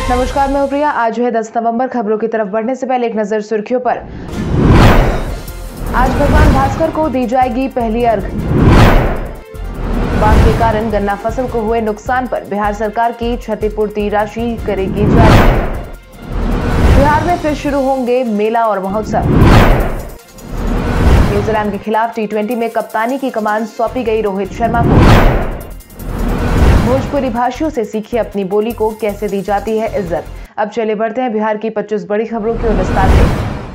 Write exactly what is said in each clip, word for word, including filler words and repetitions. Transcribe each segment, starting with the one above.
नमस्कार, मैं प्रिया। आज है दस नवंबर। खबरों की तरफ बढ़ने से पहले एक नजर सुर्खियों पर। आज भगवान भास्कर को दी जाएगी पहली अर्घ। बाढ़ के कारण गन्ना फसल को हुए नुकसान पर बिहार सरकार की क्षतिपूर्ति राशि करेगी जारी। बिहार में फिर शुरू होंगे मेला और महोत्सव। न्यूजीलैंड के खिलाफ टी ट्वेंटी में कप्तानी की कमान सौंपी गई रोहित शर्मा को। भोजपुरी भाषियों से सीखी अपनी बोली को कैसे दी जाती है इज्जत। अब चले बढ़ते हैं बिहार की पच्चीस बड़ी खबरों की ओर विस्तार से।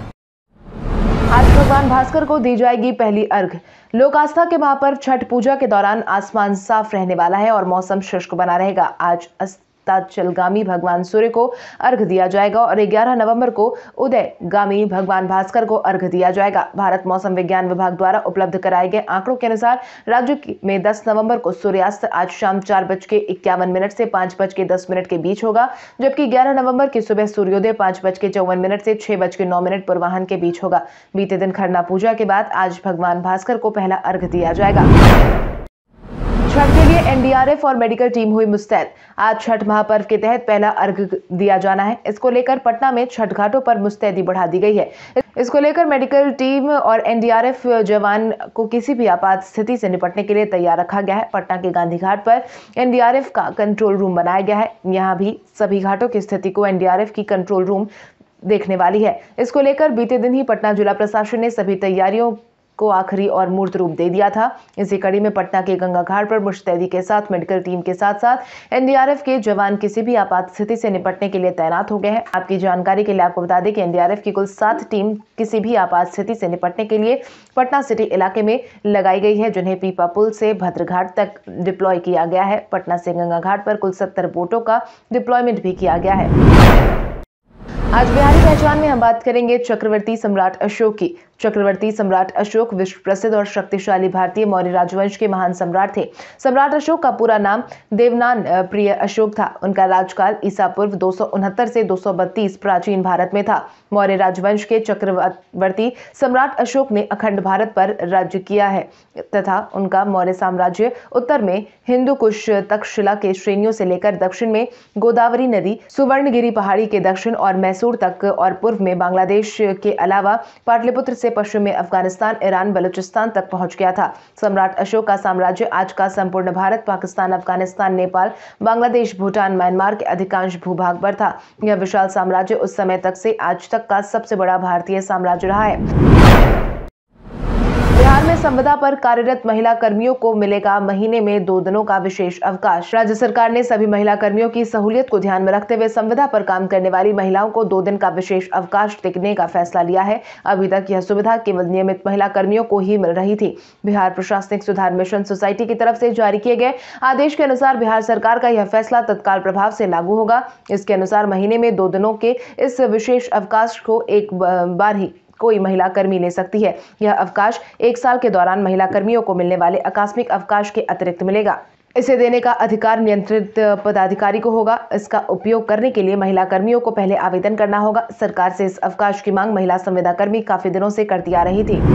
आज भगवान भास्कर को दी जाएगी पहली अर्घ। लोक आस्था के महापर्व छठ पूजा के दौरान आसमान साफ रहने वाला है और मौसम शुष्क बना रहेगा। आज अस्ताचलगामी भगवान सूर्य को अर्घ दिया जाएगा और ग्यारह नवंबर को उदयगामी भगवान भास्कर को अर्घ दिया जाएगा। भारत मौसम विज्ञान विभाग द्वारा उपलब्ध कराए गए आंकड़ों के अनुसार राज्य में दस नवंबर को सूर्यास्त आज शाम चार बज के इक्यावन मिनट से पांच बज के दस मिनट के बीच होगा, जबकि ग्यारह नवंबर की सुबह सूर्योदय पांच बज के चौवन मिनट से छह बज के नौ मिनट पूर्वाह्न के बीच होगा। बीते दिन खरना पूजा के बाद आज भगवान भास्कर को पहला अर्घ दिया जाएगा। छठ के लिए एन डी आर एफ और मेडिकल टीम हुई मुस्तैद। आज छठ महापर्व के तहत पहला अर्घ दिया जाना है। इसको लेकर पटना में छठ घाटों पर मुस्तैदी बढ़ा दी गई है। इसको लेकर मेडिकल टीम और एन डी आर एफ जवान को किसी भी आपात स्थिति से निपटने के लिए तैयार रखा गया है। पटना के गांधी घाट पर एन डी आर एफ का कंट्रोल रूम बनाया गया है। यहाँ भी सभी घाटों की स्थिति को एन डी आर एफ की कंट्रोल रूम देखने वाली है। इसको लेकर बीते दिन ही पटना जिला प्रशासन ने सभी तैयारियों को आखिरी और मूर्त रूप दे दिया था। इसी कड़ी में पटना के गंगा घाट पर मुस्तैदी के साथ मेडिकल टीम के साथ साथ एन डी आर एफ के जवान किसी भी आपात स्थिति से निपटने के लिए तैनात हो गए हैं। आपकी जानकारी के लिए आपको बता दें कि एन डी आर एफ की कुल सात टीम किसी भी आपात स्थिति से निपटने के लिए पटना सिटी इलाके में लगाई गई है, जिन्हें पीपा पुल से भद्रघाट तक डिप्लॉय किया गया है। पटना से गंगा घाट पर कुल सत्तर बोटों का डिप्लॉयमेंट भी किया गया है। आज बिहारी पहचान में हम बात करेंगे चक्रवर्ती सम्राट अशोक की। चक्रवर्ती सम्राट अशोक विश्व प्रसिद्ध और शक्तिशाली भारतीय मौर्य राजवंश के महान सम्राट थे। सम्राट अशोक का पूरा नाम देवनान प्रिय अशोक था। उनका राजकाल ईसा पूर्व दो सौ उनहत्तर से दो सौ बत्तीस प्राचीन भारत में था। मौर्य राजवंश के चक्रवर्ती सम्राट अशोक ने अखंड भारत पर राज्य किया है तथा उनका मौर्य साम्राज्य उत्तर में हिंदू कुश तक्षशिला के श्रेणियों से लेकर दक्षिण में गोदावरी नदी, सुवर्णगिरी पहाड़ी के दक्षिण और मैसूर तक और पूर्व में बांग्लादेश के अलावा पाटलिपुत्र से पश्चिम में अफगानिस्तान, ईरान, बलूचिस्तान तक पहुंच गया था। सम्राट अशोक का साम्राज्य आज का संपूर्ण भारत, पाकिस्तान, अफगानिस्तान, नेपाल, बांग्लादेश, भूटान, म्यांमार के अधिकांश भूभाग पर था। यह विशाल साम्राज्य उस समय तक से आज तक का सबसे बड़ा भारतीय साम्राज्य रहा है। बिहार में संविदा पर कार्यरत महिला कर्मियों को मिलेगा महीने में दो दिनों का विशेष अवकाश। राज्य सरकार ने सभी महिला कर्मियों की सहूलियत को ध्यान में रखते हुए संविदा पर काम करने वाली महिलाओं को दो दिन का विशेष अवकाश देने का फैसला लिया है। अभी तक यह सुविधा केवल नियमित महिला कर्मियों को ही मिल रही थी। बिहार प्रशासनिक सुधार मिशन सोसाइटी की तरफ से जारी किए गए आदेश के अनुसार बिहार सरकार का यह फैसला तत्काल प्रभाव से लागू होगा। इसके अनुसार महीने में दो दिनों के इस विशेष अवकाश को एक बार ही कोई महिला कर्मी ले सकती है। यह अवकाश एक साल के दौरान महिला कर्मियों को मिलने वाले आकस्मिक अवकाश के अतिरिक्त मिलेगा। इसे देने का अधिकार नियंत्रित पदाधिकारी को होगा। इसका उपयोग करने के लिए महिला कर्मियों को पहले आवेदन करना होगा। सरकार से इस अवकाश की मांग महिला संविदा कर्मी काफी दिनों से करती आ रही थी।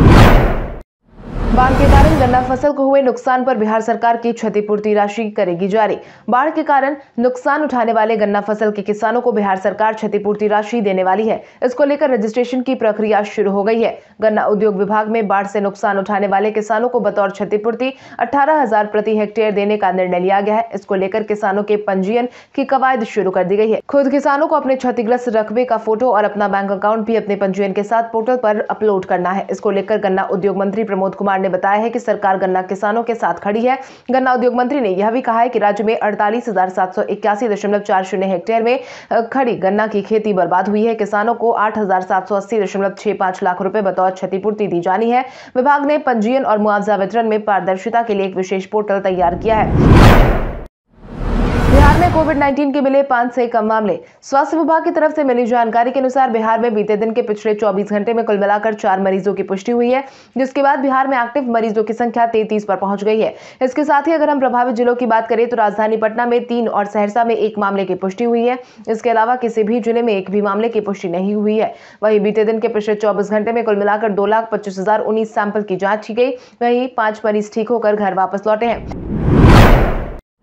बाढ़ के कारण गन्ना फसल को हुए नुकसान पर बिहार सरकार की क्षतिपूर्ति राशि करेगी जारी। बाढ़ के कारण नुकसान उठाने वाले गन्ना फसल के किसानों को बिहार सरकार क्षतिपूर्ति राशि देने वाली है। इसको लेकर रजिस्ट्रेशन की प्रक्रिया शुरू हो गई है। गन्ना उद्योग विभाग में बाढ़ से नुकसान उठाने वाले किसानों को बतौर क्षतिपूर्ति अठारह हजार प्रति हेक्टेयर देने का निर्णय लिया गया है। इसको लेकर किसानों के पंजीयन की कवायद शुरू कर दी गई है। खुद किसानों को अपने क्षतिग्रस्त रकबे का फोटो और अपना बैंक अकाउंट भी अपने पंजीयन के साथ पोर्टल पर अपलोड करना है। इसको लेकर गन्ना उद्योग मंत्री प्रमोद कुमार ने बताया है कि सरकार गन्ना किसानों के साथ खड़ी है। गन्ना उद्योग मंत्री ने यह भी कहा है कि राज्य में अड़तालीस हजार सात सौ इक्यासी दशमलव चार शून्य हेक्टेयर में खड़ी गन्ना की खेती बर्बाद हुई है। किसानों को आठ हजार सात सौ अस्सी दशमलव छह पांच लाख रुपए बतौर क्षतिपूर्ति दी जानी है। विभाग ने पंजीयन और मुआवजा वितरण में पारदर्शिता के लिए एक विशेष पोर्टल तैयार किया है। बिहार में कोविड उन्नीस के मिले पांच से कम मामले। स्वास्थ्य विभाग की तरफ से मिली जानकारी के अनुसार बिहार में बीते दिन के पिछले चौबीस घंटे में कुल मिलाकर चार मरीजों की पुष्टि हुई है, जिसके बाद बिहार में एक्टिव मरीजों की संख्या तैंतीस पर पहुंच गई है। इसके साथ ही अगर हम प्रभावित जिलों की बात करें तो राजधानी पटना में तीन और सहरसा में एक मामले की पुष्टि हुई है। इसके अलावा किसी भी जिले में एक भी मामले की पुष्टि नहीं हुई है। वहीं बीते दिन के पिछले चौबीस घंटे में कुल मिलाकर दो लाख पच्चीस हजार उन्नीस सैंपल की जांच की गई। वहीं पांच मरीज ठीक होकर घर वापस लौटे हैं।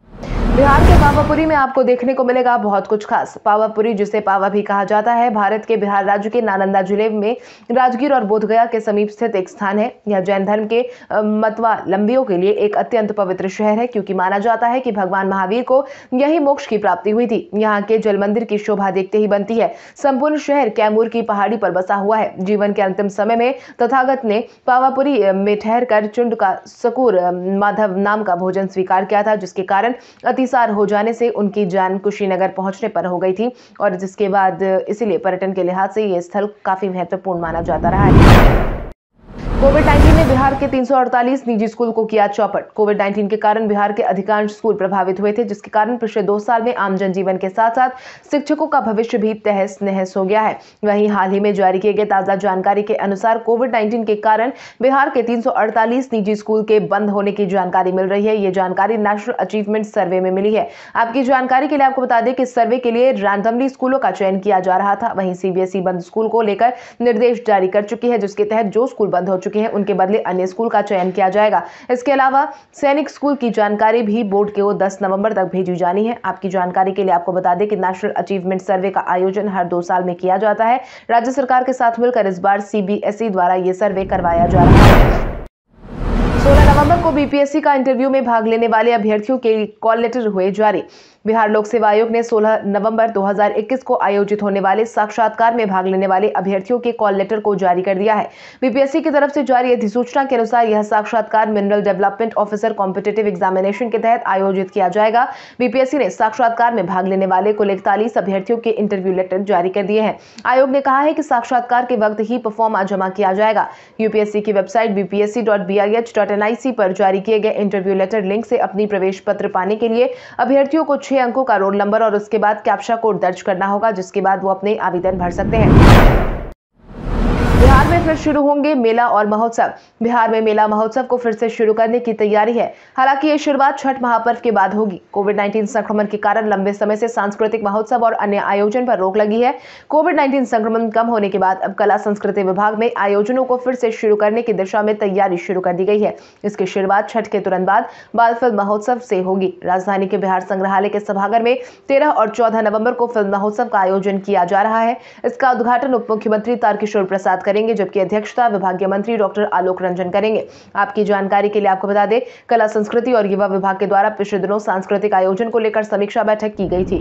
बिहार के पावापुरी में आपको देखने को मिलेगा बहुत कुछ खास। पावापुरी, जिसे पावा भी कहा जाता है, भारत के बिहार राज्य के नालंदा जिले में राजगीर और बोधगया के समीप स्थित एक स्थान है। यह जैन धर्म के मतवालंबियों के लिए एक अत्यंत पवित्र शहर है, क्योंकि माना जाता है कि भगवान महावीर को यही मोक्ष की प्राप्ति हुई थी। यहाँ के जल मंदिर की शोभा देखते ही बनती है। संपूर्ण शहर कैमूर की पहाड़ी पर बसा हुआ है। जीवन के अंतिम समय में तथागत ने पावापुरी में ठहर कर चुंड का सकूर माधव नाम का भोजन स्वीकार किया था, जिसके कारण अतिसार हो जाने से उनकी जान कुशीनगर पहुंचने पर हो गई थी, और जिसके बाद इसीलिए पर्यटन के लिहाज से यह स्थल काफी महत्वपूर्ण माना जाता रहा है। कोविड उन्नीस ने बिहार के तीन सौ अड़तालीस निजी स्कूल को किया चौपट। कोविड उन्नीस के कारण बिहार के अधिकांश स्कूल प्रभावित हुए थे, जिसके कारण पिछले दो साल में आम जनजीवन के साथ साथ शिक्षकों का भविष्य भी तहस नहस हो गया है। वहीं हाल ही में जारी किए गए ताजा जानकारी के अनुसार कोविड उन्नीस के कारण बिहार के तीन सौ अड़तालीस निजी स्कूल के बंद होने की जानकारी मिल रही है। ये जानकारी नेशनल अचीवमेंट सर्वे में मिली है। आपकी जानकारी के लिए आपको बता दें कि इस सर्वे के लिए रैंडमली स्कूलों का चयन किया जा रहा था। वहीं सीबीएसई बंद स्कूल को लेकर निर्देश जारी कर चुकी है, जिसके तहत जो स्कूल बंद हो चुके हैं उनके बदले अन्य स्कूल का चयन किया जाएगा। इसके अलावा सैनिक स्कूल की जानकारी भी बोर्ड को दस नवंबर तक भेजी जानी है। आपकी जानकारी के लिए आपको बता दें कि नेशनल अचीवमेंट सर्वे का आयोजन हर दो साल में किया जाता है। राज्य सरकार के साथ मिलकर इस बार सीबीएसई द्वारा यह सर्वे करवाया जा रहा है। सोलह नवंबर को बीपीएससी का इंटरव्यू में भाग लेने वाले अभ्यर्थियों के कॉल लेटर हुए जारी। बिहार लोक सेवा आयोग ने सोलह नवंबर दो हज़ार इक्कीस को आयोजित होने वाले साक्षात्कार में भाग लेने वाले अभ्यर्थियों के कॉल लेटर को जारी कर दिया है। बीपीएससी की तरफ से जारी अधिसूचना के अनुसार यह साक्षात्कार mineral development officer competitive examination के तहत आयोजित किया जाएगा। बीपीएससी ने साक्षात्कार में भाग लेने वाले कुल इकतालीस अभ्यर्थियों के इंटरव्यू लेटर जारी कर दिए हैं। आयोग ने कहा है कि साक्षात्कार के वक्त ही परफॉर्म जमा किया जाएगा। यूपीएससी की website B P S C dot B I H dot N I C पर जारी किए गए इंटरव्यू लेटर लिंक से अपनी प्रवेश पत्र पाने के लिए अभ्यर्थियों को छह अंकों का रोल नंबर और उसके बाद कैप्चा कोड दर्ज करना होगा, जिसके बाद वो अपने आवेदन भर सकते हैं। बिहार में फिर शुरू होंगे मेला और महोत्सव। बिहार में मेला महोत्सव को फिर से शुरू करने की तैयारी है। हालांकि ये शुरुआत छठ महापर्व के बाद होगी। कोविड उन्नीस संक्रमण के कारण लंबे समय से सांस्कृतिक महोत्सव और अन्य आयोजन पर रोक लगी है। कोविड उन्नीस संक्रमण कम होने के बाद अब कला संस्कृति विभाग में आयोजनों को फिर से शुरू करने की दिशा में तैयारी शुरू कर दी गई है। इसकी शुरुआत छठ के तुरंत बाद बाल फिल्म महोत्सव से होगी। राजधानी के बिहार संग्रहालय के सभागार में तेरह और चौदह नवंबर को फिल्म महोत्सव का आयोजन किया जा रहा है। इसका उद्घाटन उप मुख्यमंत्री तारकिशोर प्रसाद करेंगे, जबकि अध्यक्षता विभागीय मंत्री डॉक्टर आलोक रंजन करेंगे। आपकी जानकारी के लिए आपको बता दें, कला संस्कृति और युवा विभाग के द्वारा पिछले दिनों सांस्कृतिक आयोजन को लेकर समीक्षा बैठक की गई थी।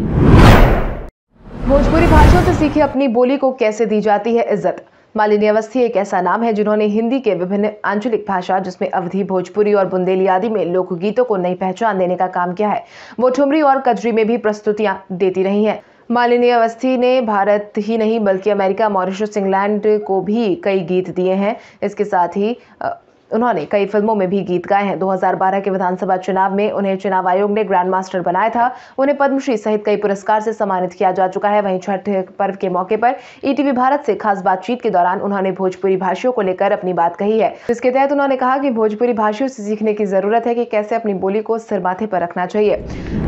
भोजपुरी भाषा से सीखी अपनी बोली को कैसे दी जाती है इज्जत। मालिनी अवस्थी एक ऐसा नाम है जिन्होंने हिंदी के विभिन्न आंचलिक भाषा, जिसमें अवधी, भोजपुरी और बुंदेली आदि में लोकगीतों को नई पहचान देने का काम किया है। वो ठुमरी और कजरी में भी प्रस्तुतियां देती रही हैं। मालिनी अवस्थी ने भारत ही नहीं बल्कि अमेरिका, मॉरिशस, इंग्लैंड को भी कई गीत दिए हैं। इसके साथ ही उन्होंने कई फिल्मों में भी गीत गाए हैं। दो हज़ार बारह के विधानसभा चुनाव में उन्हें चुनाव आयोग ने ग्रैंड मास्टर बनाया था। उन्हें पद्मश्री सहित कई पुरस्कार से सम्मानित किया जा चुका है। वहीं छठ पर्व के मौके पर ईटीवी भारत से खास बातचीत के दौरान उन्होंने भोजपुरी भाषियों को लेकर अपनी बात कही है। इसके तहत उन्होंने कहा कि भोजपुरी भाषियों से सीखने की जरूरत है कि कैसे अपनी बोली को सिर माथे पर रखना चाहिए।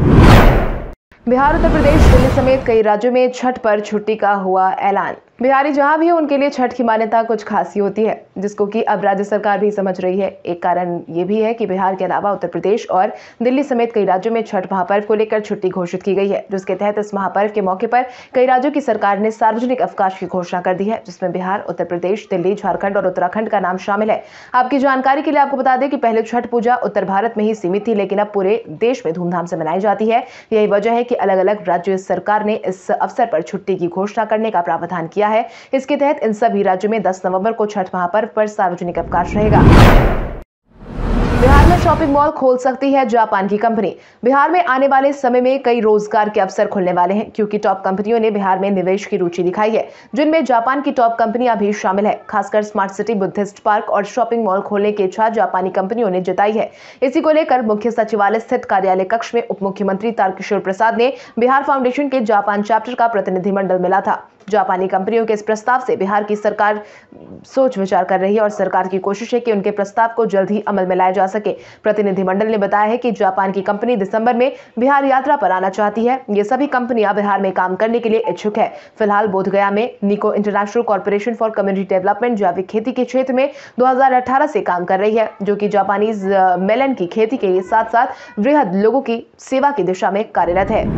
बिहार, उत्तर प्रदेश, दिल्ली समेत कई राज्यों में छठ पर छुट्टी का हुआ ऐलान। बिहारी जहां भी हो उनके लिए छठ की मान्यता कुछ खासी होती है, जिसको कि अब राज्य सरकार भी समझ रही है। एक कारण ये भी है कि बिहार के अलावा उत्तर प्रदेश और दिल्ली समेत कई राज्यों में छठ महापर्व को लेकर छुट्टी घोषित की गई है, जिसके तहत इस महापर्व के मौके पर कई राज्यों की सरकार ने सार्वजनिक अवकाश की घोषणा कर दी है, जिसमें बिहार, उत्तर प्रदेश, दिल्ली, झारखंड और उत्तराखंड का नाम शामिल है। आपकी जानकारी के लिए आपको बता दें कि पहले छठ पूजा उत्तर भारत में ही सीमित थी, लेकिन अब पूरे देश में धूमधाम से मनाई जाती है। यही वजह है कि अलग अलग राज्य सरकार ने इस अवसर पर छुट्टी की घोषणा करने का प्रावधान किया है। इसके तहत इन सभी राज्यों में दस नवंबर को छठ महापर्व पर सार्वजनिक अवकाश रहेगा। बिहार में शॉपिंग मॉल खोल सकती है जापान की कंपनी। बिहार में आने वाले समय में कई रोजगार के अवसर खुलने वाले हैं, क्योंकि टॉप कंपनियों ने बिहार में निवेश की रुचि दिखाई है, जिनमें जापान की टॉप कंपनियां भी शामिल है। खासकर स्मार्ट सिटी, बुद्धिस्ट पार्क और शॉपिंग मॉल खोलने की इच्छा जापानी कंपनियों ने जताई है। इसी को लेकर मुख्य सचिवालय स्थित कार्यालय कक्ष में उप मुख्यमंत्री तारकिशोर प्रसाद ने बिहार फाउंडेशन के जापान चैप्टर का प्रतिनिधिमंडल मिला था, जापानी कंपनियों के इस प्रस्ताव से बिहार की सरकार सोच विचार कर रही है और सरकार की कोशिश है कि उनके प्रस्ताव को जल्द ही अमल में लाया जा सके। प्रतिनिधिमंडल ने बताया है कि जापान की कंपनी दिसंबर में बिहार यात्रा पर आना चाहती है। ये सभी कंपनियां बिहार में काम करने के लिए इच्छुक है। फिलहाल बोधगया में निको international corporation for community development जैविक खेती के क्षेत्र में दो हज़ार अठारह से काम कर रही है, जो कि जापानीज मेलन की खेती के साथ साथ वृहद लोगों की सेवा की दिशा में कार्यरत है।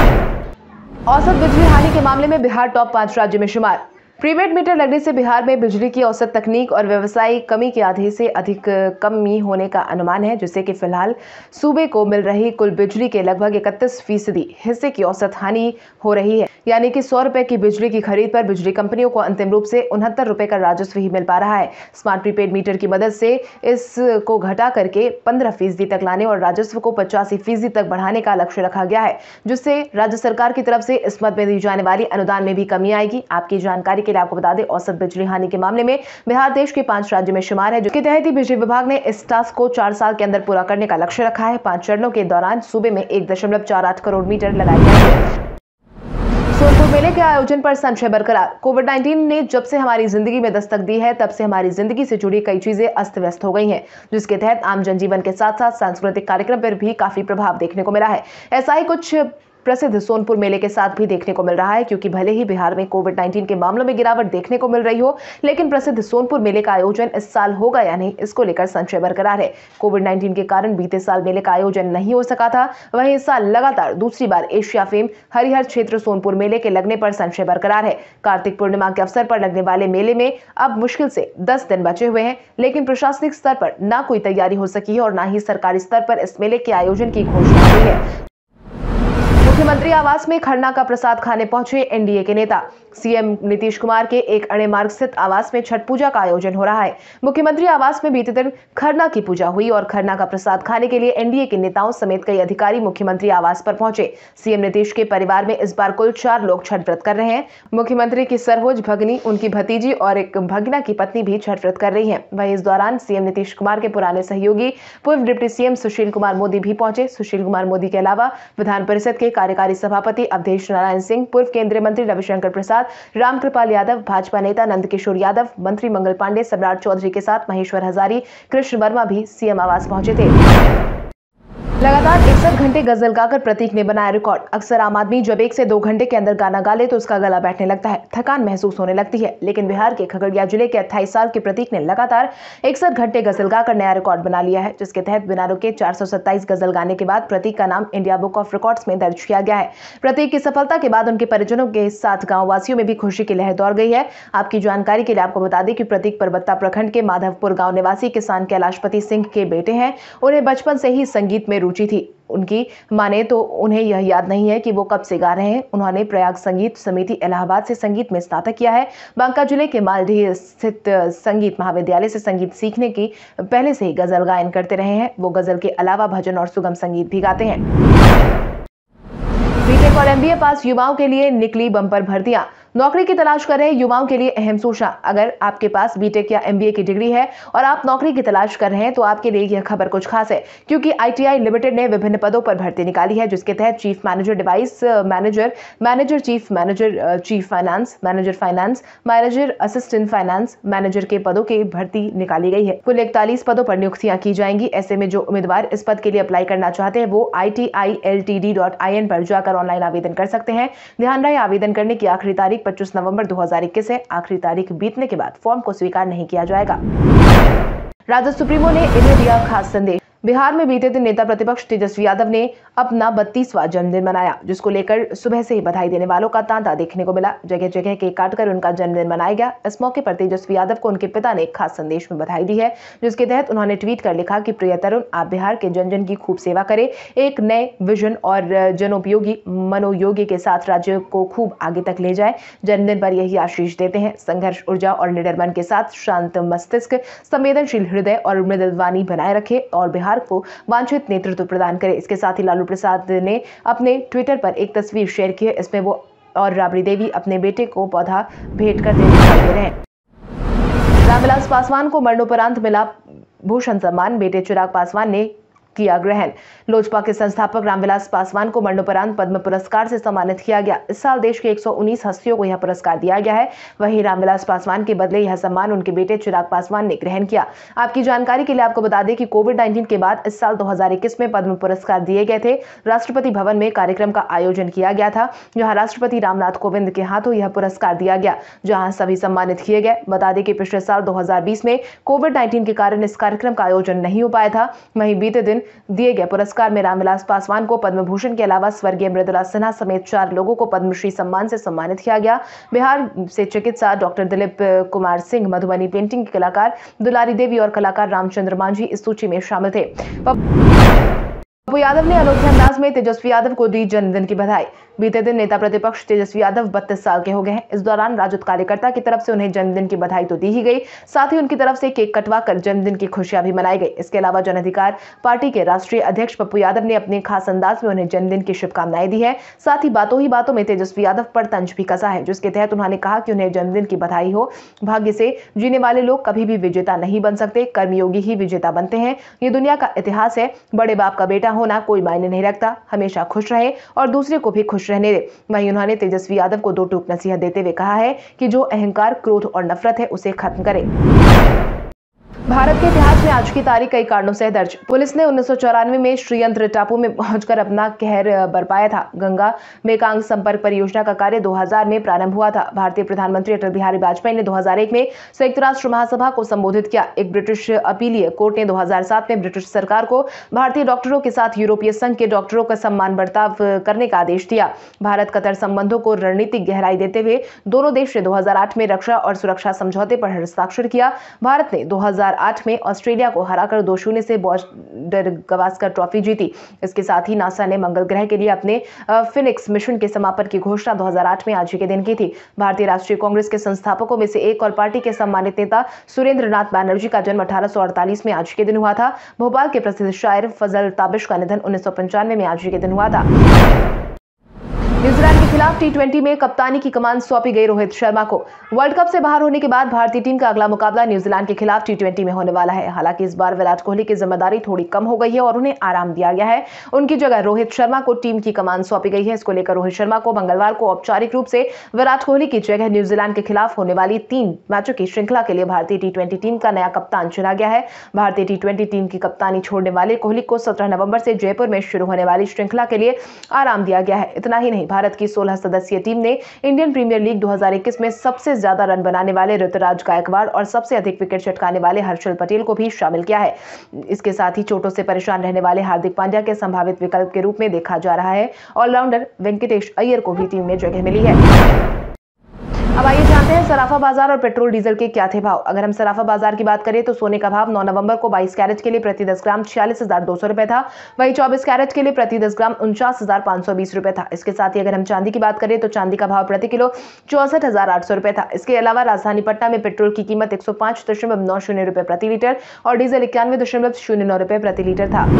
औसत बिजली हानि के मामले में बिहार टॉप पांच राज्य में शुमार। प्रीपेड मीटर लगने से बिहार में बिजली की औसत तकनीक और व्यवसायिक कमी की आधे से अधिक कमी होने का अनुमान है, जिससे कि फिलहाल सूबे को मिल रही कुल बिजली के लगभग इकतीस फीसदी हिस्से की औसत हानि हो रही है। यानी कि सौ रुपए की बिजली की खरीद पर बिजली कंपनियों को अंतिम रूप से उनहत्तर रुपए का राजस्व ही मिल पा रहा है। स्मार्ट प्रीपेड मीटर की मदद से इसको घटा करके पंद्रह फीसदी तक लाने और राजस्व को पचासी फीसदी तक बढ़ाने का लक्ष्य रखा गया है, जिससे राज्य सरकार की तरफ से इस मद में दी जाने वाली अनुदान में भी कमी आएगी। आपकी जानकारी के लिए आपको बता दें, औसत बिजली हानि के मामले में बिहार देश के पांच राज्य में शुमार है, जिसके तहत ही बिजली विभाग ने इस टास्क को चार साल के अंदर पूरा करने का लक्ष्य रखा है। पांच चरणों के दौरान सूबे में एक दशमलव चार आठ करोड़ मीटर लगाए जाएंगे। सोनपुर मेले के आयोजन पर संशय बरकरार। कोविड उन्नीस ने जब से हमारी जिंदगी में दस्तक दी है, तब से हमारी जिंदगी से जुड़ी कई चीजें अस्त व्यस्त हो गई हैं, जिसके तहत आम जनजीवन के साथ साथ सांस्कृतिक कार्यक्रम पर भी काफी प्रभाव देखने को मिला है। ऐसा ही कुछ प्रसिद्ध सोनपुर मेले के साथ भी देखने को मिल रहा है, क्योंकि भले ही बिहार में कोविड उन्नीस के मामलों में गिरावट देखने को मिल रही हो, लेकिन प्रसिद्ध सोनपुर मेले का आयोजन इस साल होगा या नहीं, इसको लेकर संशय बरकरार है। कोविड उन्नीस के कारण बीते साल मेले का आयोजन नहीं हो सका था, वहीं इस साल लगातार दूसरी बार एशिया फेम हरिहर क्षेत्र सोनपुर मेले के लगने पर संशय बरकरार है। कार्तिक पूर्णिमा के अवसर पर लगने वाले मेले में अब मुश्किल से दस दिन बचे हुए हैं, लेकिन प्रशासनिक स्तर पर न कोई तैयारी हो सकी है और न ही सरकारी स्तर पर इस मेले के आयोजन की घोषणा हुई है। मुख्यमंत्री आवास में खरना का प्रसाद खाने पहुंचे एनडीए के नेता। सीएम नीतीश कुमार के एक अणे मार्ग स्थित आवास में छठ पूजा का आयोजन हो रहा है। मुख्यमंत्री आवास में बीते दिन खरना की पूजा हुई और खरना का प्रसाद खाने के लिए एनडीए के नेताओं समेत कई अधिकारी मुख्यमंत्री आवास पर पहुंचे। सीएम नीतीश के परिवार में इस बार कुल चार लोग छठ व्रत कर रहे हैं। मुख्यमंत्री की सरहोज भगनी, उनकी भतीजी और एक भगना की पत्नी भी छठ व्रत कर रही है। वहीं इस दौरान सीएम नीतीश कुमार के पुराने सहयोगी पूर्व डिप्टी सीएम सुशील कुमार मोदी भी पहुंचे। सुशील कुमार मोदी के अलावा विधान परिषद के कार्यकारी सभापति अवधेश नारायण सिंह, पूर्व केंद्रीय मंत्री रविशंकर प्रसाद, रामकृपाल यादव, भाजपा नेता नंदकिशोर यादव, मंत्री मंगल पांडे, सम्राट चौधरी के साथ महेश्वर हजारी, कृष्ण वर्मा भी सीएम आवास पहुंचे थे। लगातार इकसठ घंटे गजल गाकर प्रतीक ने बनाया रिकॉर्ड। अक्सर आम आदमी जब एक से दो घंटे के अंदर गाना गा ले तो उसका गला बैठने लगता है, थकान महसूस होने लगती है, लेकिन बिहार के खगड़िया जिले के अट्ठाईस साल के प्रतीक ने लगातार इकसठ घंटे गजल गाकर नया रिकॉर्ड बना लिया है, जिसके तहत बिना रुके चार सौ सत्ताईस गजल गाने के बाद प्रतीक का नाम इंडिया बुक ऑफ रिकॉर्ड्स में दर्ज किया गया है। प्रतीक की सफलता के बाद उनके परिजनों के साथ गाँव वासियों में भी खुशी की लहर दौड़ गई है। आपकी जानकारी के लिए आपको बता दें कि प्रतीक परबत्ता प्रखंड के माधवपुर गाँव निवासी किसान कैलाशपति सिंह के बेटे हैं। उन्हें बचपन से ही संगीत में रुचि थी। उनकी माने तो उन्हें यह याद नहीं है कि वो कब से गा रहे हैं। उन्होंने प्रयाग संगीत समिति इलाहाबाद से संगीत में स्नातक किया है। बांका जिले के मालडीह स्थित संगीत महाविद्यालय से संगीत सीखने की पहले से ही गजल गायन करते रहे हैं। वो गजल के अलावा भजन और सुगम संगीत भी गाते हैं। बीटेक और एमबीए पास युवाओं के लिए निकली बम्पर भर्तियां। नौकरी की तलाश कर रहे युवाओं के लिए अहम सूचना। अगर आपके पास बीटेक या एमबीए की डिग्री है और आप नौकरी की तलाश कर रहे हैं तो आपके लिए यह खबर कुछ खास है, क्योंकि आईटीआई लिमिटेड ने विभिन्न पदों पर भर्ती निकाली है, जिसके तहत chief manager device manager, manager chief manager chief finance, manager finance, manager assistant finance manager के पदों की भर्ती निकाली गई है। कुल इकतालीस पदों पर नियुक्तियां की जाएंगी। ऐसे में जो उम्मीदवार इस पद के लिए अप्लाई करना चाहते हैं वो I T I L T D dot I N पर जाकर ऑनलाइन आवेदन कर सकते हैं। ध्यान रहे, आवेदन करने की आखिरी तारीख पच्चीस नवंबर दो हज़ार इक्कीस है। आखिरी तारीख बीतने के बाद फॉर्म को स्वीकार नहीं किया जाएगा। राजद सुप्रीमो ने इन्हें दिया खास संदेश। बिहार में बीते दिन नेता प्रतिपक्ष तेजस्वी यादव ने अपना बत्तीसवां जन्मदिन मनाया, जिसको लेकर सुबह से ही बधाई देने वालों का तांता देखने को मिला। जगह जगह केक काटकर उनका जन्मदिन मनाया गया। इस मौके पर तेजस्वी यादव को उनके पिता ने एक खास संदेश में बधाई दी है, जिसके तहत उन्होंने ट्वीट कर लिखा कि प्रिय तरुण, आप बिहार के जन जन की खूब सेवा करें, एक नए विजन और जनोपयोगी मनोयोगी के साथ राज्य को खूब आगे तक ले जाए। जन्मदिन पर यही आशीष देते हैं, संघर्ष ऊर्जा और निडर मन के साथ शांत मस्तिष्क, संवेदनशील हृदय और मृदुल वाणी बनाए रखे और बिहार को वांछित नेतृत्व प्रदान करे। इसके साथ ही लालू प्रसाद ने अपने ट्विटर पर एक तस्वीर शेयर की है। इसमें वो और राबड़ी देवी अपने बेटे को पौधा भेंट करते दिखाई दे रहे हैं। रामविलास पासवान को मरणोपरांत मिला भूषण सम्मान। बेटे चिराग पासवान ने किया ग्रहण। लोजपा के संस्थापक रामविलास पासवान को मरणोपरांत पद्म पुरस्कार से सम्मानित किया गया। इस साल देश के एक सौ उन्नीस हस्तियों को यह पुरस्कार दिया गया है। वहीं रामविलास पासवान के बदले यह सम्मान उनके बेटे चिराग पासवान ने ग्रहण किया। आपकी जानकारी के लिए आपको बता दें कि कोविड उन्नीस के बाद इस साल दो हज़ार इक्कीस में पद्म पुरस्कार दिए गए थे। राष्ट्रपति भवन में कार्यक्रम का आयोजन किया गया था, जहां राष्ट्रपति रामनाथ कोविंद के हाथों यह पुरस्कार दिया गया, जहां सभी सम्मानित किए गए। बता दें कि पिछले साल दो हज़ार बीस में कोविड उन्नीस के कारण इस कार्यक्रम का आयोजन नहीं हो पाया था। वहीं बीते दिन दिए गए पुरस्कार में रामविलास पासवान को पद्म भूषण के अलावा स्वर्गीय मृदुला सिन्हा समेत चार लोगों को पद्मश्री सम्मान से सम्मानित किया गया। बिहार से चिकित्सा डॉक्टर दिलीप कुमार सिंह, मधुबनी पेंटिंग के कलाकार दुलारी देवी और कलाकार रामचंद्र मांझी इस सूची में शामिल थे। पप्पू यादव ने अनोखे अंदाज में तेजस्वी यादव को दी जन्मदिन की बधाई। बीते दिन नेता प्रतिपक्ष तेजस्वी यादव बत्तीस साल के हो गए हैं। इस दौरान राजद कार्यकर्ता की तरफ से उन्हें जन्मदिन की बधाई तो दी ही गई, साथ ही उनकी तरफ से केक कटवाकर जन्मदिन की खुशियां भी मनाई गई। इसके अलावा जन अधिकार पार्टी के राष्ट्रीय अध्यक्ष पप्पू यादव ने अपने खास अंदाज में उन्हें जन्मदिन की शुभकामनाएं दी है। साथ ही बातों ही बातों में तेजस्वी यादव पर तंज भी कसा है, जिसके तहत उन्होंने कहा कि उन्हें जन्मदिन की बधाई हो। भाग्य से जीने वाले लोग कभी भी विजेता नहीं बन सकते, कर्मयोगी ही विजेता बनते हैं। ये दुनिया का इतिहास है। बड़े बाप का बेटा होना कोई मायने नहीं रखता। हमेशा खुश रहे और दूसरे को भी खुश रहने दे। वहीं उन्होंने तेजस्वी यादव को दो टूक नसीहत देते हुए कहा है कि जो अहंकार, क्रोध और नफरत है उसे खत्म करें। भारत के इतिहास में आज की तारीख कई कारणों से दर्ज। पुलिस ने उन्नीस सौ चौरानवे में श्रीयंत्र टापू में पहुंचकर अपना कहर बरपाया था। गंगा मेकांग संपर्क परियोजना का कार्य दो हज़ार में प्रारंभ हुआ था। भारतीय प्रधानमंत्री अटल बिहारी वाजपेयी ने दो हज़ार एक में संयुक्त राष्ट्र महासभा को संबोधित किया। एक ब्रिटिश अपीलीय कोर्ट ने दो हज़ार सात में ब्रिटिश सरकार को भारतीय डॉक्टरों के साथ यूरोपीय संघ के डॉक्टरों का सम्मान बर्ताव करने का आदेश दिया। भारत कतर संबंधों को रणनीतिक गहराई देते हुए दोनों देश ने दो हज़ार आठ में रक्षा और सुरक्षा समझौते पर हस्ताक्षर किया। भारत ने दो हज़ार आठ में ऑस्ट्रेलिया को हराकर दो शून्य से बॉर्डर गवास्कर ट्रॉफी जीती। इसके साथ ही नासा ने मंगल ग्रह के लिए अपने फिनिक्स मिशन के समापन की घोषणा दो हज़ार आठ में आज के दिन की थी। भारतीय राष्ट्रीय कांग्रेस के संस्थापकों में से एक और पार्टी के सम्मानित नेता सुरेंद्र नाथ बैनर्जी का जन्म अठारह सौ अड़तालीस में आज के दिन हुआ था। भोपाल के प्रसिद्ध शायर फजल ताबिश का निधन उन्नीस सौ पंचानवे में आज के दिन हुआ था। न्यूजीलैंड के खिलाफ टी ट्वेंटी में कप्तानी की कमान सौंपी गई रोहित शर्मा को। वर्ल्ड कप से बाहर होने के बाद भारतीय टीम का अगला मुकाबला न्यूजीलैंड के खिलाफ टी ट्वेंटी में होने वाला है। हालांकि इस बार विराट कोहली की जिम्मेदारी थोड़ी कम हो गई है और उन्हें आराम दिया गया है। उनकी जगह रोहित शर्मा को टीम की कमान सौंपी गई है। इसको लेकर रोहित शर्मा को मंगलवार को औपचारिक रूप से विराट कोहली की जगह न्यूजीलैंड के खिलाफ होने वाली तीन मैचों की श्रृंखला के लिए भारतीय टी ट्वेंटी टीम का नया कप्तान चुना गया है। भारतीय टी ट्वेंटी टीम की कप्तानी छोड़ने वाले कोहली को सत्रह नवंबर से जयपुर में शुरू होने वाली श्रृंखला के लिए आराम दिया गया है। इतना ही नहीं, भारत की सोलह सदस्यीय टीम ने इंडियन प्रीमियर लीग दो हज़ार इक्कीस में सबसे ज्यादा रन बनाने वाले ऋतुराज गायकवाड़ और सबसे अधिक विकेट चटकाने वाले हर्षल पटेल को भी शामिल किया है। इसके साथ ही चोटों से परेशान रहने वाले हार्दिक पांड्या के संभावित विकल्प के रूप में देखा जा रहा है। ऑलराउंडर वेंकटेश अय्यर को भी टीम में जगह मिली है। अब आइए जानते हैं सराफा बाजार और पेट्रोल डीजल के क्या थे भाव। अगर हम सराफा बाजार की बात करें तो सोने का भाव नौ नवंबर को बाईस कैरेट के लिए प्रति दस ग्राम छियालीस हजार दो सौ रुपए था। वहीं चौबीस कैरेट के लिए प्रति दस ग्राम उनचास हजार पांच सौ बीस रुपए था। इसके साथ ही अगर हम चांदी की बात करें तो चांदी का भाव प्रति किलो चौसठ हजार आठ सौ रुपए था। इसके अलावा राजधानी पटना में पेट्रोल की कीमत एक सौ पांच दशमलव नौ शून्य रुपए प्रति लीटर और डीजल इक्यानवे दशमलव शून्य नौ रुपए प्रति लीटर था।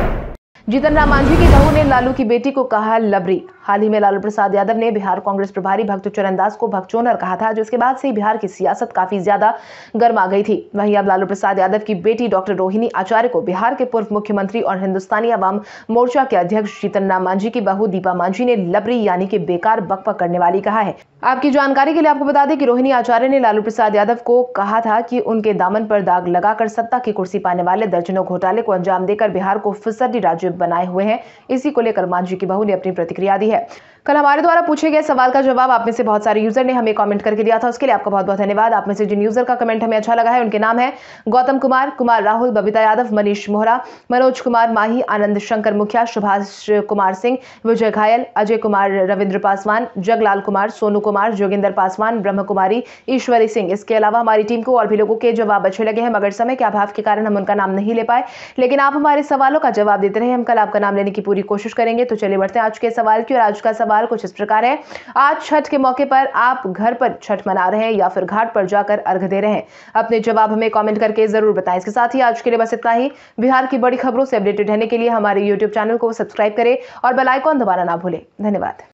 जीतन राम मांझी की बहू ने लालू की बेटी को कहा लबरी। हाल ही में लालू प्रसाद यादव ने बिहार कांग्रेस प्रभारी भक्त चरण दास को भगचोनर कहा था, जिसके बाद से बिहार की सियासत काफी ज्यादा गर्मा गई थी। वहीं अब लालू प्रसाद यादव की बेटी डॉक्टर रोहिणी आचार्य को बिहार के पूर्व मुख्यमंत्री और हिंदुस्तानी अवाम मोर्चा के अध्यक्ष जीतन राम मांझी की बहू दीपा मांझी ने लबरी यानी कि बेकार बकबक करने वाली कहा है। आपकी जानकारी के लिए आपको बता दें कि रोहिणी आचार्य ने लालू प्रसाद यादव को कहा था कि उनके दामन पर दाग लगाकर सत्ता की कुर्सी पाने वाले दर्जनों घोटाले को अंजाम देकर बिहार को फिसड्डी राज्य बनाए हुए हैं। इसी को लेकर मांझी की बहू ने अपनी प्रतिक्रिया दी है। कल हमारे द्वारा पूछे गए सवाल का जवाब आप में से बहुत सारे यूजर ने हमें कमेंट करके दिया था, उसके लिए आपका बहुत बहुत धन्यवाद। आप में से जिन यूजर का कमेंट हमें अच्छा लगा है उनके नाम है गौतम कुमार, कुमार राहुल, बबीता यादव, मनीष मोहरा, मनोज कुमार माही, आनंद शंकर मुखिया, सुभाष कुमार सिंह, विजय घायल, अजय कुमार, रविंद्र पासवान, जगलाल कुमार, सोनू कुमार, जोगिंदर पासवान, ब्रह्म कुमारी, ईश्वरी सिंह। इसके अलावा हमारी टीम को और भी लोगों के जवाब अच्छे लगे हैं, मगर समय के अभाव के कारण हम उनका नाम नहीं ले पाए, लेकिन आप हमारे सवालों का जवाब देते रहे। हम कल आपका नाम लेने की पूरी कोशिश करेंगे। तो चलिए बढ़ते हैं आज के सवाल की। और आज का सवाल कुछ इस प्रकार है, आज छठ के मौके पर आप घर पर छठ मना रहे हैं या फिर घाट पर जाकर अर्घ दे रहे हैं? अपने जवाब हमें कमेंट करके जरूर बताएं। इसके साथ ही आज के लिए बस इतना ही। बिहार की बड़ी खबरों से अपडेटेड रहने के लिए हमारे यूट्यूब चैनल को सब्सक्राइब करें और बेल आइकॉन दबाना ना भूलें। धन्यवाद।